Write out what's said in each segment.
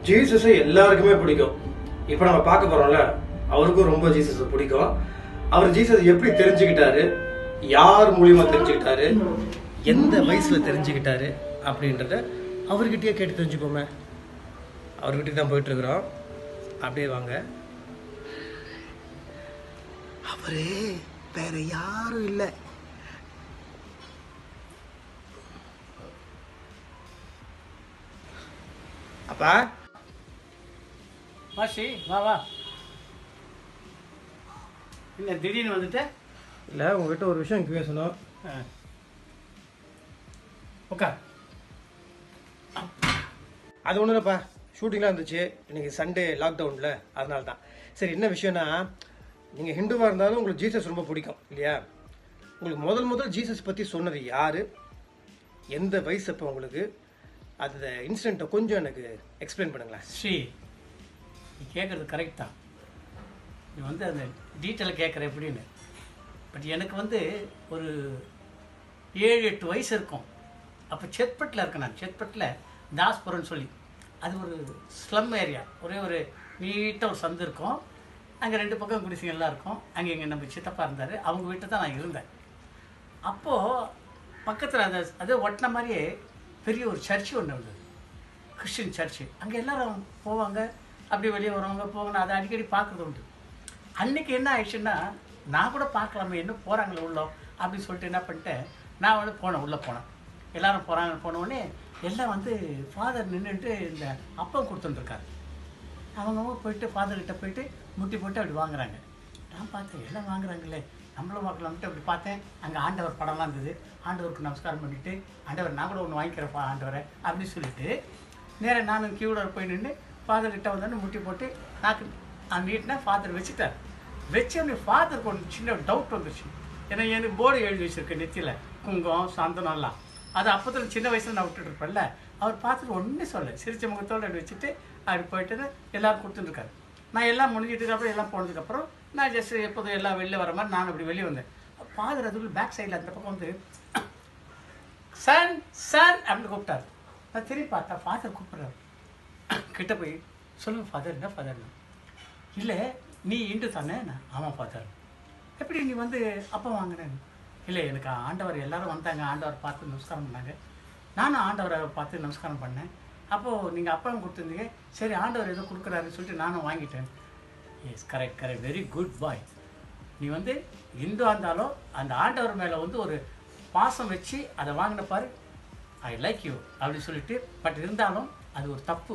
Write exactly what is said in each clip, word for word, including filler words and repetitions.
ஜீசஸை எல்லாருக்குமே பிடிக்கும். இப்போ நம்ம பார்க்க போறோம்ல, அவருக்கும் ரொம்ப ஜீசஸ் பிடிக்கும். அவர் ஜீசஸ் எப்படி தெரிஞ்சுக்கிட்டாரு, யார் மூலியமா தெரிஞ்சுக்கிட்டாரு, எந்த வயசுல தெரிஞ்சுக்கிட்டாரு அப்படின்றத அவர்கிட்டயே கேட்டு தெரிஞ்சுக்கோமே. அவர்கிட்ட தான் போயிட்டு இருக்கிறோம். அப்படியே வாங்க. அவரு வேற யாரும் இல்லை. அப்பா மாசி வா வா. இல்லை திடீர்னு வந்துட்டு? இல்லை, உங்ககிட்ட ஒரு விஷயம் பேசணும். உட்கார். அது ஒன்றும் இல்லைப்பா, ஷூட்டிங்லாம் இருந்துச்சு. இன்னைக்கு சண்டே லாக்டவுனில், அதனால தான். சரி, என்ன விஷயம்னா, நீங்கள் ஹிந்துவாக இருந்தாலும் உங்களுக்கு ஜீசஸ் ரொம்ப பிடிக்கும் இல்லையா? உங்களுக்கு முதல் முதல் ஜீசஸ் பற்றி சொன்னது யார், எந்த வயசு அப்போ உங்களுக்கு, அந்த இன்சிடெண்ட்டை கொஞ்சம் எனக்கு எக்ஸ்பிளைன் பண்ணுங்களேன். ஸ்ரீ, நீ கேட்குறது கரெக்ட் தான். நீ வந்து அந்த டீட்டெயில் கேட்குற எப்படின்னு. பட் எனக்கு வந்து ஒரு ஏழு எட்டு வயசு இருக்கும். அப்போ செத்பட்டில் இருக்கேன் நான். செத்பட்டில் தாஸ்புரம்னு சொல்லி, அது ஒரு ஸ்லம் ஏரியா. ஒரே ஒரு நீட்டாக ஒரு சந்து இருக்கும். அங்கே ரெண்டு பக்கம் குடிசைங்கள்லாம் இருக்கும். அங்கே எங்கள் நம்ம சித்தப்பா இருந்தார். அவங்க வீட்டில் தான் நான் இருந்தேன். அப்போது பக்கத்தில் அந்த அது ஒட்டின மாதிரியே பெரிய ஒரு சர்ச்சு ஒன்று இருந்தது, கிறிஸ்டின் சர்ச்சு. அங்கே எல்லோரும் போவாங்க, அப்படி வெளியே வருவாங்க போவாங்க. அதை அடிக்கடி பார்க்குறது உண்டு. அன்றைக்கி என்ன ஆயிடுச்சுன்னா, நான் கூட பார்க்கலாமே, என்ன போகிறாங்களே உள்ளே அப்படின்னு சொல்லிட்டு என்ன பண்ணிட்டேன், நான் வந்து போனேன். உள்ளே போனேன். எல்லோரும் போகிறாங்க. போனோடனே எல்லாம் வந்து ஃபாதர் நின்றுட்டு இந்த அப்பம் கொடுத்துட்டுருக்காரு. அவங்கவுங்க போயிட்டு ஃபாதர்கிட்ட போயிட்டு முட்டி போட்டு அப்படி வாங்குறாங்க. நான் பார்த்தேன், எல்லாம் வாங்குறாங்களே, நம்மளும் வாங்கலாம்ட்டு அப்படி பார்த்தேன். அங்கே ஆண்டவர் படம்லாம் இருந்தது. ஆண்டவருக்கு நமஸ்காரம் பண்ணிவிட்டு, ஆண்டவர் நான் கூட ஒன்று வாங்கிக்கிறேன்ப்பா ஆண்டவரை அப்படின்னு சொல்லிட்டு நேராக நானும் கியூவில் போய் நின்று ஃபாதர்கிட்ட வந்தோன்னு முட்டி போட்டு நாக்கு அந்த நீட்டினா ஃபாதர் வச்சுட்டார். வச்சோடனே ஃபாதருக்கு ஒன்று சின்ன டவுட் வந்துச்சு. ஏன்னா எனக்கு போர்டு எழுதி வச்சுருக்கேன் நெத்தியில், குங்குமம் சந்தனம்லாம். அது அப்போத்தில் சின்ன வயசில் நான் விட்டுட்டு இருப்பேன்ல. அவர் பார்த்துட்டு ஒன்றும் சொல்ல, சிரிச்ச முகத்தோடு அப்படி வச்சுட்டு அப்படி போயிட்டு எல்லோரும் கொடுத்துட்டுருக்காரு. நான் எல்லாம் முடிஞ்சிட்டதுக்கப்புறம் எல்லாம் போனதுக்கப்புறம் நான் ஜஸ்ட் எப்போதும் எல்லாம் வெளில வர மாதிரி நான் அப்படி வெளியே வந்தேன். ஃபாதர் அதுக்குள்ள பேக் சைடில் அந்த பக்கம் வந்து சன் சன் அப்படின்னு கூப்பிட்டாரு. நான் திரும்பி பார்த்தா ஃபாதர் கூப்பிட்றாரு. கிட்ட போய் சொல்லுங்கள் ஃபாதர், என்ன ஃபாதர்னா? இல்லை, நீ இண்டு தானே? நான் ஆமாம் ஃபாதர். எப்படி நீ வந்து அப்போ வாங்கினேன்? இல்லை, எனக்கு ஆண்டவர் எல்லோரும் வந்தாங்க, ஆண்டவர் பார்த்து நமஸ்காரம் பண்ணாங்க, நானும் ஆண்டவரை பார்த்து நமஸ்காரம் பண்ணேன். அப்போது நீங்கள் அப்பாவும் கொடுத்துருந்தீங்க, சரி ஆண்டவர் ஏதோ கொடுக்குறாருன்னு சொல்லிட்டு நானும் வாங்கிட்டேன். Yes, correct correct very good boy. நீ வந்து இந்துவாக இருந்தாலும் அந்த ஆண்டவர் மேலே வந்து ஒரு பாசம் வச்சு அதை வாங்கின பாரு, ஐ லைக் யூ அப்படின்னு சொல்லிட்டு. பட் இருந்தாலும் அது ஒரு தப்பு.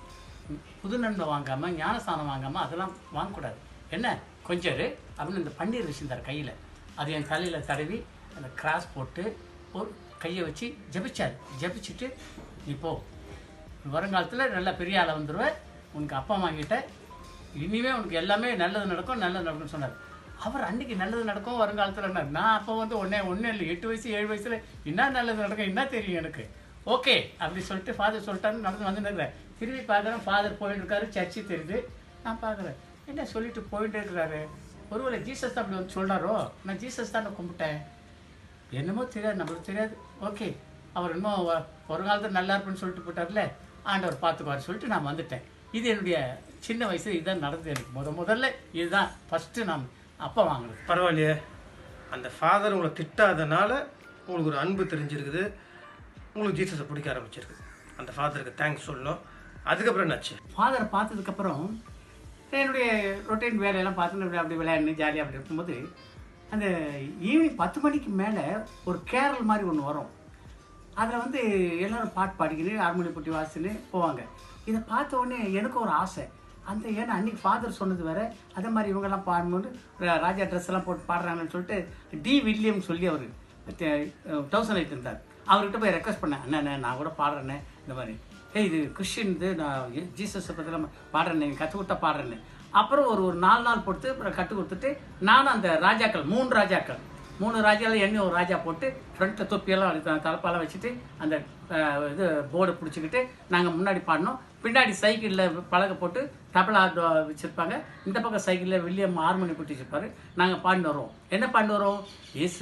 புது நன்மை வாங்காமல், ஞானஸ்தானம் வாங்காமல் அதெல்லாம் வாங்கக்கூடாது. என்ன கொஞ்சம் அப்படின்னு இந்த பன்னீர் வச்சுருந்தார் கையில். அது என் தலையில் தடவி அந்த கிராஸ் போட்டு ஒரு கையை வச்சு ஜபிச்சார். ஜபிச்சுட்டு நீ போ, வருங்காலத்தில் நல்லா பெரிய ஆளை வந்துடுவேன், உனக்கு அப்பா வாங்கிட்ட, இனிமேல் உனக்கு எல்லாமே நல்லது நடக்கும் நல்லது நடக்கும்னு சொன்னார். அவர் அன்றைக்கி நல்லது நடக்கும் வருங்காலத்தில். நான் அப்போ வந்து ஒன்றே ஒன்றும் இல்லை, எட்டு வயசு ஏழு வயசில் என்ன நல்லது நடக்கும் என்ன தெரியும் எனக்கு. ஓகே அப்படி சொல்லிட்டு ஃபாதர் சொல்லிட்டாருன்னு நடந்து வந்துருக்கிறேன். திரும்பி பார்க்குறேன், ஃபாதர் போயிட்டு இருக்காரு, சர்ச்சு தெரியுது. நான் பார்க்குறேன், என்ன சொல்லிட்டு போயிட்டே இருக்கிறாரு. ஒருவேளை ஜீசஸ் தான் அப்படி வந்து சொல்கிறாரோ? நான் ஜீசஸ் தான் நான் கும்பிட்டேன், என்னமோ தெரியாது, நம்மளுக்கு தெரியாது. ஓகே, அவர் இன்னும் ஒரு காலத்தில் நல்லா இருப்புன்னு சொல்லிட்டு போட்டார்ல, ஆண்டவர் பார்த்துக்குவார் சொல்லிட்டு நான் வந்துட்டேன். இது என்னுடைய சின்ன வயசு இதுதான் நடந்தது. எனக்கு முத முதல்ல இதுதான் ஃபஸ்ட்டு நான் அப்பா வாங்கினது. பரவாயில்லையே, அந்த ஃபாதர் உங்களை திட்டாதனால உங்களுக்கு ஒரு அன்பு தெரிஞ்சிருக்குது, உங்களுக்கு ஜீசஸை பிடிக்க ஆரம்பிச்சிருக்கு. அந்த ஃபாதருக்கு தேங்க்ஸ் சொல்லணும். அதுக்கப்புறம் என்னாச்சு? ஃபாதரை பார்த்ததுக்கப்புறம் என்னுடைய ரொட்டீன் வேலையெல்லாம் பார்த்துன்னு அப்படி விளையாண்டு ஜாலியாக அப்படி இருக்கும்போது அந்த ஈவினிங் பத்து மணிக்கு மேலே ஒரு கேரள் மாதிரி ஒன்று வரும். அதில் வந்து எல்லோரும் பாட்டு பாடிக்கின்னு ஹார்மோனி போட்டி வாசின்னு போவாங்க. இதை பார்த்த உடனே எனக்கும் ஒரு ஆசை. அந்த ஏன்னா அன்றைக்கி ஃபாதர் சொன்னது வேறு, அதே மாதிரி இவங்கெல்லாம் பாடும்போது ராஜா ட்ரெஸ் எல்லாம் போட்டு பாடுறாங்கன்னு சொல்லிட்டு டி வில்லியம் சொல்லி அவர் தௌசண்ட் எயிட் இருந்தார். அவர்கிட்ட போய் ரெக்வஸ்ட் பண்ணேன், அண்ணே நான் கூட பாடுறேன்னே இந்த மாதிரி, ஏய் இது கிறிஸ்டின் இது, நான் ஜீசஸை பற்றிலாம் பாடுறேன், நீங்கள் கற்றுக் கொடுத்தா பாடுறேன்னு. அப்புறம் ஒரு ஒரு நாலு நாள் போட்டு அப்புறம் கற்றுக் கொடுத்துட்டு நானும் அந்த ராஜாக்கள் மூணு ராஜாக்கள் மூணு ராஜாவில் எண்ணெய் ஒரு ராஜா போட்டு ஃப்ரண்ட்டில் தொப்பியெல்லாம் தலைப்பாலாம் வச்சுட்டு அந்த இது போர்டை பிடிச்சிக்கிட்டு நாங்கள் முன்னாடி பாடினோம். பின்னாடி சைக்கிளில் பலகை போட்டு தபலா வச்சுருப்பாங்க, இந்த பக்கம் சைக்கிளில் வில்லியம் ஹார்மோனி போட்டு வச்சுருப்பாரு. நாங்கள் பாடினு வருவோம். என்ன பாடினு வருவோம்? ஏசு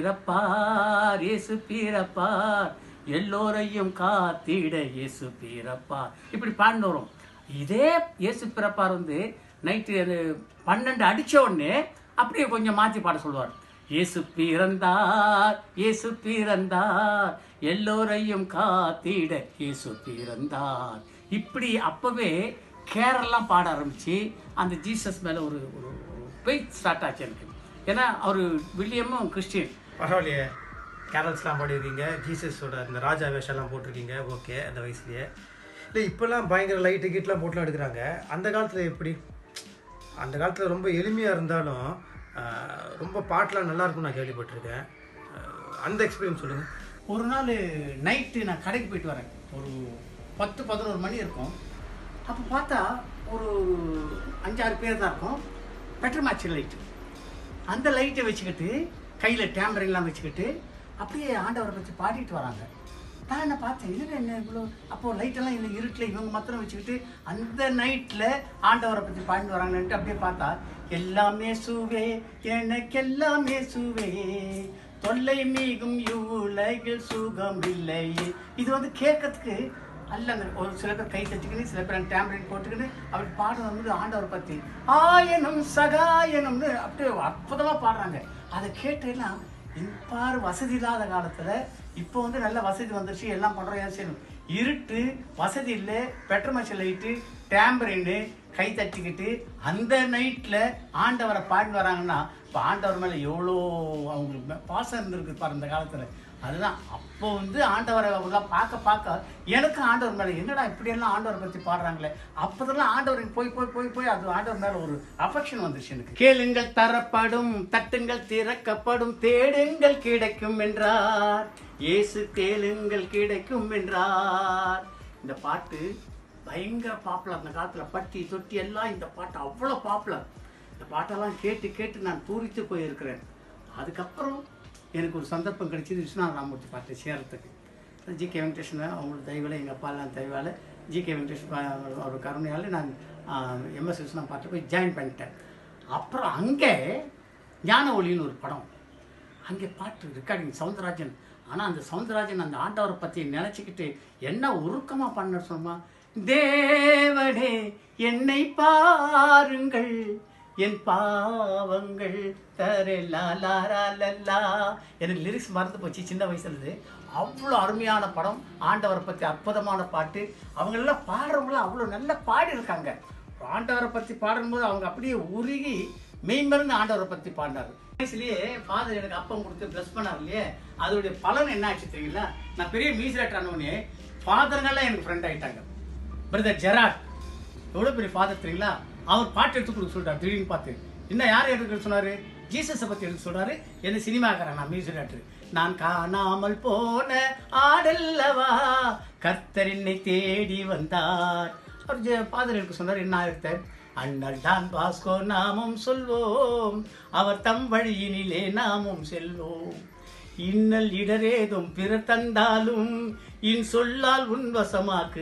பீரப்பார் ஏசு பீரப்பார் எல்லோரையும் காத்திட இயேசு பிறப்பார். இப்படி பாடிட்டு வரும். இதே இயேசு பிறப்பார் வந்து நைட்டு அது பன்னெண்டு அடிச்ச உடனே அப்படியே கொஞ்சம் மாற்றி பாட சொல்லுவார். இயேசு பிறந்தார், இயேசு பிறந்தார், எல்லோரையும் காத்திட இயேசு பிறந்தார். இப்படி அப்பவே கேரளெலாம் பாட ஆரம்பிச்சு அந்த ஜீசஸ் மேலே ஒரு ஒரு பெயிட் ஸ்டார்ட் ஆச்சு எனக்கு. ஏன்னா அவர் வில்லியமும் கிறிஸ்டின். பரவாயில்லையே, கேரல்ஸ்லாம் பாடிருக்கீங்க, ஜீசஸோட அந்த ராஜா வேஷம்லாம் போட்டிருக்கீங்க. ஓகே, அந்த வயசுலேயே. இல்லை இப்போல்லாம் பயங்கர லைட்டு கீட்லாம் போட்டுலாம் எடுக்கிறாங்க. அந்த காலத்தில் எப்படி? அந்த காலத்தில் ரொம்ப எளிமையாக இருந்தாலும் ரொம்ப பாட்டெலாம் நல்லாயிருக்கும் நான் கேள்விப்பட்டிருக்கேன். அந்த எக்ஸ்பீரியன்ஸ் சொல்லுங்கள். ஒரு நாள் நைட்டு நான் கடைக்கு போயிட்டு வரேன். ஒரு பத்து பதினோரு மணி இருக்கும். அப்போ பார்த்தா ஒரு அஞ்சாறு பேர் தான் இருக்கும். பெட்ரோல் மேட்ச் லைட்டு, அந்த லைட்டை வச்சுக்கிட்டு கையில் டேம்பரிங்லாம் வச்சுக்கிட்டு அப்படியே ஆண்டவரை பற்றி பாடிட்டு வராங்க. நான் என்ன பார்த்தேன், இதில் என்ன இவ்வளோ அப்போது லைட்டெல்லாம் இல்லை, இருட்டில் இவங்க மாத்திரம் வச்சுக்கிட்டு அந்த நைட்டில் ஆண்டவரை பற்றி பாடிட்டு வராங்கன்ட்டு அப்படியே பார்த்தா எல்லாமே சுவே எனக்கெல்லாமே சுவே தொல்லை மீகும் இவ்வுலகில் சுகம் இல்லை. இது வந்து கேட்கறதுக்கு அல்ல. ஒரு சில பேர் கை தச்சுக்கின்னு, சில பேர் டேம்பரின் போட்டுக்கின்னு அப்படி பாடுறது வந்து ஆண்டவரை பற்றி ஆயனும் சகாயனும்னு அப்படியே அற்புதமாக பாடுறாங்க. அதை கேட்டெல்லாம் இப்பாறு வசதி இல்லாத காலத்தில் இப்போ வந்து நல்ல வசதி வந்துருச்சு, எல்லாம் பண்ணுறோம். ஏன் செய்யணும்? இருட்டு, வசதி இல்லை, பெட்ரோல் மேட்ச் லைட்டு, டேம்பரின்னு கை தட்டிக்கிட்டு அந்த நைட்டில் ஆண்டவரை பாடி வராங்கன்னா இப்போ ஆண்டவர் மேலே எவ்வளோ அவங்களுக்கு பாசம் இருந்திருக்கு பாரு அந்த காலத்தில். அதுதான் அப்போ வந்து ஆண்டவரை அவங்களாம் பார்க்க பார்க்க எனக்கு ஆண்டவர் மேலே என்னடா இப்படியெல்லாம் ஆண்டவரை பற்றி பாடுறாங்களே, அப்போதெல்லாம் ஆண்டவருக்கு போய் போய் போய் போய் அது ஆண்டவர் மேலே ஒரு அஃபெக்ஷன் வந்துருச்சு எனக்கு. கேளுங்கள் தரப்படும், தட்டுங்கள் திறக்கப்படும், தேடுங்கள் கிடைக்கும் என்றார் இயேசு, தேடுங்கள் கிடைக்கும் என்றார். இந்த பாட்டு பயங்கர பாப்புலர் அந்த காலத்தில். பட்டி தொட்டி எல்லாம் இந்த பாட்டு அவ்வளோ பாப்புலர். இந்த பாட்டெல்லாம் கேட்டு கேட்டு நான் பூரித்து போயிருக்கிறேன். அதுக்கப்புறம் எனக்கு ஒரு சந்தர்ப்பம் கிடைச்சிது விஸ்வநாத ராமமூர்த்தி பாட்டை சேரத்துக்கு. ஜி கே வெங்கடேஷன் அவங்களோட தயவால், எங்கள் அப்பாலாம் தயவால், ஜி கே வெங்கடேஷன் அவர் கருணையால் நான் எம்எஸ் விஸ்வநாத பாட்டை போய் ஜாயின் பண்ணிட்டேன். அப்புறம் அங்கே ஞான ஒளின்னு ஒரு படம், அங்கே பாட்டு ரெக்கார்டிங் சவுந்தரராஜன். ஆனால் அந்த சவுந்தரராஜன் அந்த ஆண்டவரை பற்றி நினச்சிக்கிட்டு என்ன உருக்கமாக பண்ண சொன்னா, தேவனே என்னை பாருங்கள், என் பாவங்கள் தரலா. எனக்கு லிரிக்ஸ் மறந்து போச்சு சின்ன வயசுலேருந்து. அவ்வளோ அருமையான படம், ஆண்டவரை பற்றி அற்புதமான பாட்டு. அவங்களெல்லாம் பாடுறவங்களும் அவ்வளோ நல்லா பாடியிருக்காங்க. ஆண்டவரை பற்றி பாடும்போது அவங்க அப்படியே உருகி மெய்மருந்து ஆண்டவரை பற்றி பாடினார். வயசுலேயே ஃபாதர் எனக்கு அப்பம் கொடுத்து ப்ளஸ் பண்ணார் இல்லையே, அதோடைய பலன் என்ன ஆச்சு தெரியுங்களா? நான் பெரிய மியூசிக் ஆனவனே ஃபாதருங்கெல்லாம் எனக்கு ஃப்ரெண்ட் ஆகிட்டாங்க. பிரதர் ஜெராட் எவ்வளோ பெரிய ஃபாதர் தெரியுங்களா? அவர் பாட்டு எடுத்து கொடுக்க சொல்கிறார். திடீர்னு பார்த்து இன்னும் யார் எடுக்க சொன்னார்? ஜீசஸை பற்றி எடுத்து சொல்கிறாரு. என்ன சினிமாக்காரன் நான் மியூசிக் டேரக்டர். நான் காணாமல் போன ஆடல்லவா கர்த்தர் என்னை தேடி வந்தார். அவர் ஃபாதர் எடுக்க சொன்னார். என்ன ஆயிரத்த அண்ணல் டான் பாஸ்கோ நாமும் சொல்வோம், அவர் தம் வழியினிலே நாமும் செல்வோம். இன்னல் இடரேதும் பிறர் தந்தாலும் இன் சொல்லால் உன் வசமாக்கு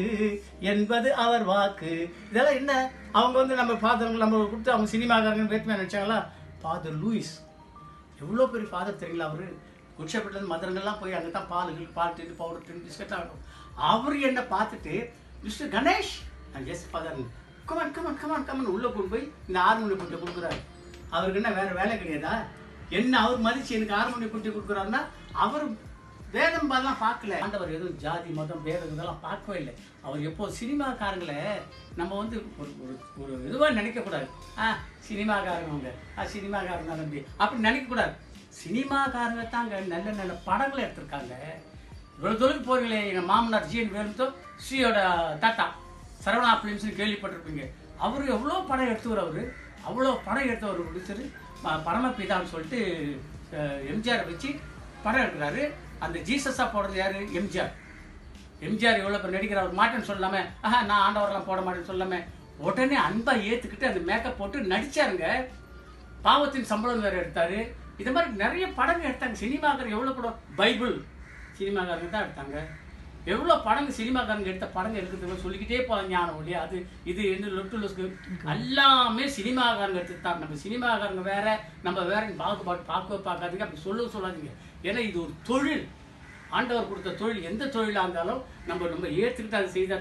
என்பது அவர் வாக்கு. இதெல்லாம் என்ன அவங்க வந்து நம்ம ஃபாதர் நம்ம கொடுத்து அவங்க சினிமாக்காரங்க வேற்றுமையாக நினச்சாங்களா? ஃபாதர் லூயிஸ் எவ்வளோ பெரிய ஃபாதர் தெரியுங்களா? அவர் குட்சப்பட்டிலேருந்து மதுரங்கள்லாம் போய் அங்கே தான் பாலுகள் பால் டின்னு பவுடர் டின்னு பிஸ்கட் ஆகும். அவர் என்னை பார்த்துட்டு மிஸ்டர் கணேஷ் நான் just father come on come on come on come on உள்ளே கொண்டு போய் இந்த ஹார்மோனியம் கொண்டு கொடுக்குறாரு. அவருக்கு என்ன வேறு வேலை கிடையாதா? என்ன அவர் மதிச்சு எனக்கு ஹார்மோனியம் கொண்டு கொடுக்குறாருன்னா அவர் வேதம் பாலாம் பார்க்கல. ஆண்டவர் எதுவும் ஜாதி மதம் வேதம் இதெல்லாம் பார்க்கவே இல்லை. அவர் எப்போ சினிமாக்காரங்களை நம்ம வந்து ஒரு ஒரு இதுவாக நினைக்கக்கூடாது. ஆ சினிமாக்காரங்க ஆ சினிமாக்காரங்க நம்பி அப்படி நினைக்கக்கூடாது. சினிமாக்காரங்க தாங்க நல்ல நல்ல படங்களை எடுத்திருக்காங்க. இவ்வளோ தொழில் போறீங்களே, எங்கள் மாமனார் ஜிஎன் வேலுத்தோ ஸ்ரீயோட தாத்தா சரவணா பிலிம்ஸ்னு கேள்விப்பட்டிருப்பீங்க. அவர் எவ்வளோ படம் எடுத்துவர். அவர் அவ்வளோ படம் எடுத்தவர் பிடிச்சது பரமபிதான்னு சொல்லிட்டு எம்ஜிஆரை வச்சு படம் எடுக்கிறாரு. அந்த ஜீசஸாக போடுறது யார்? எம்ஜிஆர். எம்ஜிஆர் எவ்வளோ பேர் நடிக்கிறார். அவர் மாட்டேன்னு சொல்லாமல், ஆஹா நான் ஆண்டவரெலாம் போட மாட்டேன்னு சொல்லாமல் உடனே அன்பாக ஏற்றுக்கிட்டு அந்த மேக்கப் போட்டு நடித்தாருங்க. பாவத்தின் சம்பளம் வேறு எடுத்தார். இது மாதிரி நிறைய படங்கள் எடுத்தாங்க. சினிமாக்காரங்க எவ்வளோ படம், பைபிள் சினிமாக்காரங்க தான் எடுத்தாங்க. எவ்வளோ படங்கள் சினிமாக்காரங்க எடுத்த படங்கள் எடுக்கிறதுக்கு சொல்லிக்கிட்டே போகலாம். ஞானம் ஒழியா அது இது என்ன லொட்டு லொஸ்க்கு எல்லாமே சினிமாக்காரங்க எடுத்துட்டாங்க. நம்ம சினிமாக்காரங்க வேற நம்ம வேற பாகுபாடு பார்க்கவே பார்க்காதீங்க, அப்படி சொல்ல சொல்லாதீங்க. ஏன்னா இது ஒரு தொழில், ஆண்டவர் கொடுத்த தொழில். எந்த தொழிலாக இருந்தாலும் நம்ம நம்ம ஏற்றுக்கிட்டு அதை செய்தால் தான்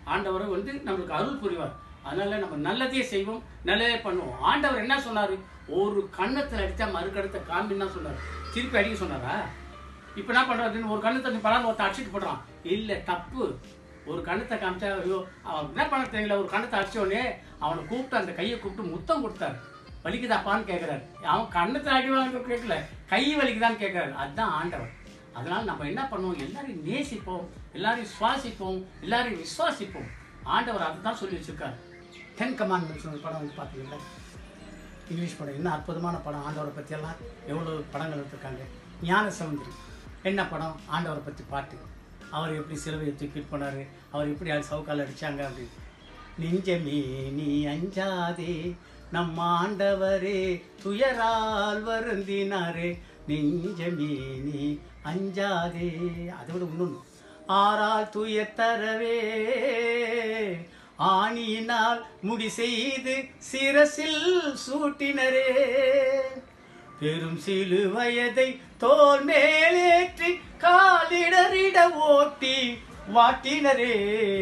ஆண்டவர் வந்து நம்மளுக்கு அருள் புரிவார். அதனால நம்ம நல்லதே செய்வோம், நல்லதே பண்ணுவோம். ஆண்டவர் என்ன சொன்னார்? ஒரு கண்ணத்தில் அடித்தா மறு கணத்தை காமின்னு தான் சொன்னார். திருப்பி அடிக்க சொன்னாரா? இப்போ என்ன பண்ணுறாருன்னு ஒரு கண்ணத்தை படம் ஒருத்த அடிச்சுட்டு போடுறான். இல்லை, தப்பு. ஒரு கண்ணத்தை காமிச்சா ஐயோ அவன் என்ன பண்ண தெரியல. ஒரு கண்ணத்தை அடிச்சோடனே அவனை கூப்பிட்டு அந்த கையை கூப்பிட்டு முத்தம் கொடுத்தாரு. வலிக்குதாப்பான்னு கேட்குறாரு. அவன் கண்ணத்தை அடி வாங்க கேட்கல, கை வலிக்குதான்னு கேட்குறாரு. அதுதான் ஆண்டவர். அதனால் நம்ம என்ன பண்ணுவோம்? எல்லாரையும் நேசிப்போம், எல்லாரையும் சுவாசிப்போம், எல்லாரையும் விசுவாசிப்போம். ஆண்டவர் அதை தான் சொல்லி வச்சுருக்காரு. டென் கமாண்ட்மெண்ட்ஸ் ஒரு படம் வந்து பார்த்தீங்களா, இங்கிலீஷ் படம். என்ன அற்புதமான படம்! ஆண்டவரை பற்றியெல்லாம் எவ்வளோ படங்கள் எடுத்திருக்காங்க. ஞான சமுந்திரி என்ன படம்? ஆண்டவரை பற்றி பாட்டு. அவர் எப்படி சிலுவையை தூக்கிட்டு போனார், அவர் எப்படி அது சவுக்கால் அடித்தாங்க அப்படின்னு. நெஞ்சமே நீ அஞ்சாதே, நம் ஆண்டவரே துயரால் வருந்தினாரே, நெஞ்சமே நீ அஞ்சாதே. அதை விட இன்னொன்று, ஆறால் துயர் தரவே ஆணியினால் முடி செய்து சிரசில் சூட்டினரே, பெரும் சிலு வயதை தோல் மேலேற்றி காலிடரிட ஓட்டி வாட்டினரே.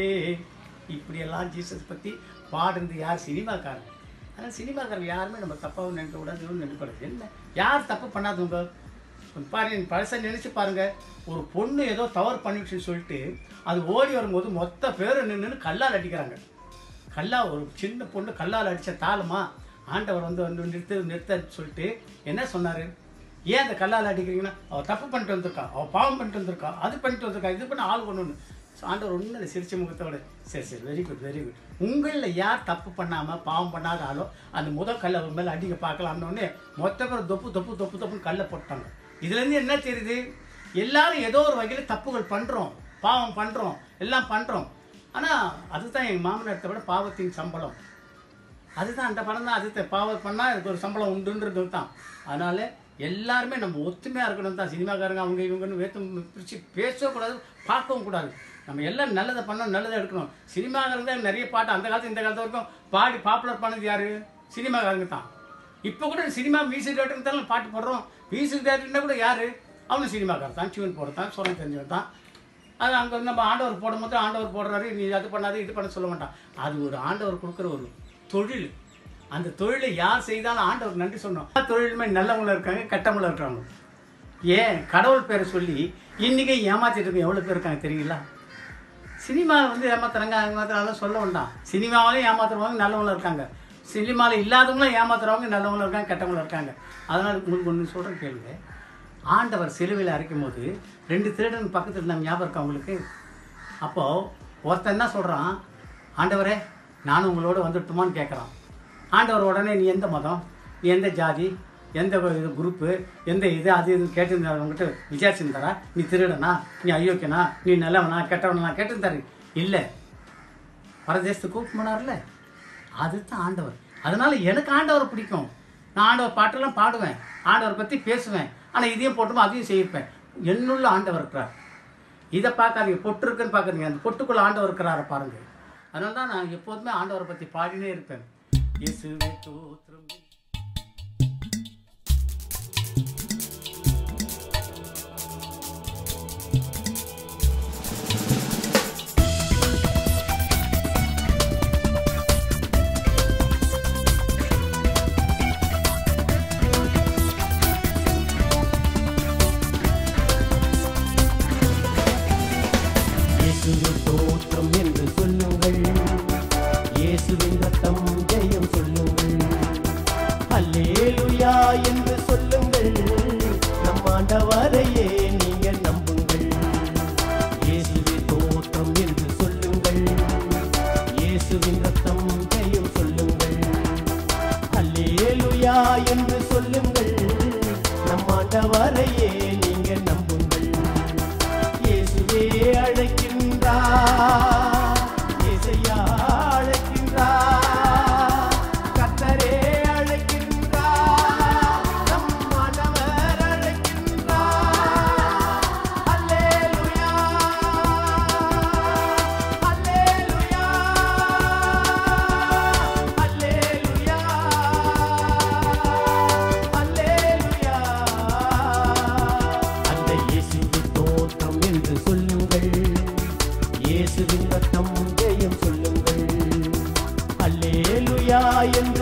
இப்படியெல்லாம் ஜீசஸ் பற்றி பாடுறது யார்? சினிமாக்காரன். ஆனால் சினிமாக்காரன் யாருமே நம்ம தப்பாகவும் நினைக்கக்கூடாது, நினைக்கூடாது. என்ன யார் தப்பு பண்ணாதவங்க பாருங்க, பழசை நினச்சி பாருங்கள். ஒரு பொண்ணு ஏதோ தவறு பண்ணிடுச்சுன்னு சொல்லிட்டு அது ஓடி வரும்போது மொத்த பேரும் நின்று கல்லால் அடிக்கிறாங்க. கல்லா ஒரு சின்ன பொண்ணு கல்லால் அடித்த தாளமா? ஆண்டவர் வந்து வந்து நிறுத்த நிறுத்த சொல்லிட்டு என்ன சொன்னார்? ஏன் அந்த கல்லால் அடிக்கிறீங்கன்னா, அவள் தப்பு பண்ணிட்டு வந்திருக்கா, அவள் பாவம் பண்ணிட்டு வந்திருக்கா, அது பண்ணிட்டு வந்திருக்கா, இது பண்ண ஆள் கொண்டு ஒன்று. ஆண்டவர் ஒன்றும் இல்லை, சிரிச்ச முகத்தோட சரி சரி வெரி குட் வெரி குட். உங்களில் யார் தப்பு பண்ணாமல் பாவம் பண்ணாத ஆளோ அந்த முதல் கல்லை அவர் மேலே அடிக்க பார்க்கலாம்னோடனே மொத்த பேர் தொப்பு தொப்பு தொப்பு தொப்புன்னு கல்லை போட்டாங்க. இதுலேருந்து என்ன தெரியுது? எல்லாரும் ஏதோ ஒரு வகையில் தப்புகள் பண்ணுறோம், பாவம் பண்ணுறோம், எல்லாம் பண்ணுறோம். ஆனால் அதுதான் எங்கள் மாமனாரத்தை விட பாவத்தின் சம்பளம். அதுதான் அந்த படம் தான். அது பாவம் பண்ணால் அதுக்கு ஒரு சம்பளம் உண்டுன்றது தான். அதனால் எல்லாருமே நம்ம ஒத்துமையாக இருக்கணும் தான். சினிமாக்காரங்க அவங்க இவங்கன்னு வேற்று பிரித்து பேசவும் கூடாது, பார்க்கவும் கூடாது. நம்ம எல்லாம் நல்லதை பண்ணணும், நல்லதை எடுக்கணும். சினிமாக்காரங்க நிறைய பாட்டு அந்த காலத்து இந்த காலத்து வரைக்கும் பாடி பாப்புலர் பண்ணது யார்? சினிமாக்காரங்க தான். இப்போ கூட சினிமா மியூசிக் டேரக்டர் தான் பாட்டு போடுறோம். மியூசிக் டேரக்டர்னா கூட யார்? அவனும் சினிமாக்காரர் தான், டியூன் போடுறதான், சொரம் தெரிஞ்சவன் தான். அது அங்கே நம்ம ஆண்டவர் போடும்போது ஆண்டவர் போடுறாரு, நீ அது பண்ணாது இது பண்ண சொல்ல மாட்டான். அது ஒரு ஆண்டவர் கொடுக்குற ஒரு தொழில். அந்த தொழிலை யார் செய்தாலும் ஆண்டவர் நன்றி சொன்னோம். தொழிலுமே நல்லவங்களும் இருக்காங்க, கெட்டவங்களும் இருக்காங்க. ஏன் கடவுள் பேரை சொல்லி இன்றைக்கி ஏமாற்றிட்டு இருக்க எவ்வளோ பேர் இருக்காங்க தெரியுங்களா? சினிமாவில் வந்து ஏமாத்துறாங்க, ஏமாத்துறாங்க சொல்ல வேண்டாம். சினிமாவிலையும் ஏமாத்துறவங்க நல்லவங்களும் இருக்காங்க, சினிமாவில் இல்லாதவங்களும் ஏமாத்துறவங்க நல்லவங்களும் இருக்காங்க, கெட்டவங்களும் இருக்காங்க. அதனால் உங்களுக்கு ஒன்று சொல்கிறேன் கேளுங்க. ஆண்டவர் சிலுவையில் அரைக்கும் போது ரெண்டு திருடன் பக்கத்தில் இருந்தாங்க, ஞாபகம் இருக்கா உங்களுக்கு? அப்போது ஒருத்தன் என்ன சொல்கிறான்? ஆண்டவரே நானும் உங்களோட வந்துட்டுமான்னு கேட்குறான். ஆண்டவர் உடனே நீ எந்த மதம், நீ எந்த ஜாதி, எந்த இது குரூப்பு, எந்த இது அது இதுன்னு கேட்டுருந்தாருங்கிட்ட விசாரிச்சுருந்தாரா? நீ திருடனா, நீ அயோக்கியனா, நீ நல்லவனா கெட்டவனா கேட்டுருந்தாரு? இல்லை, பரதேசத்துக்கு கூப்பிட்டு போனார்ல, அதுதான் ஆண்டவர். அதனால் எனக்கு ஆண்டவரை பிடிக்கும். நான் ஆண்டவர் பாட்டெல்லாம் பாடுவேன், ஆண்டவரை பற்றி பேசுவேன். ஆனால் இதையும் போட்டுமோ அதையும் செய்யிருப்பேன். என்னுள்ள ஆண்டவர் இருக்கிறார். இதை பார்க்காதீங்க, பொட்டு இருக்குன்னு பார்க்காதீங்க, அந்த பொட்டுக்குள்ளே ஆண்டவர் இருக்கிறார பாருங்கள். அதனால தான் நான் எப்போதுமே ஆண்டவரை பற்றி பாடினே இருப்பேன். இயேசுவே ஸ்தோத்திரம். ஸ்தோத்திரம் என்று சொல்லுங்கள், இயேசுவின் ரத்தம் ஜெயம் சொல்லுங்கள், அல்லேலூயா என்று சொல்லுங்கள், நம் ஆண்டவரையே நீங்கள் நம்புங்கள். இயேசுவின் ஸ்தோத்திரம் என்று சொல்லுங்கள், இயேசுவின் ரத்தம் ஜெயம் சொல்லுங்கள், அல்லேலூயா என்று சொல்லுங்கள், நம் ஆண்டவரையே நீங்கள் நம்புங்கள். இயேசுவே அழைக்கின்றார், இயேசையா அழைக்கின்றார். என்று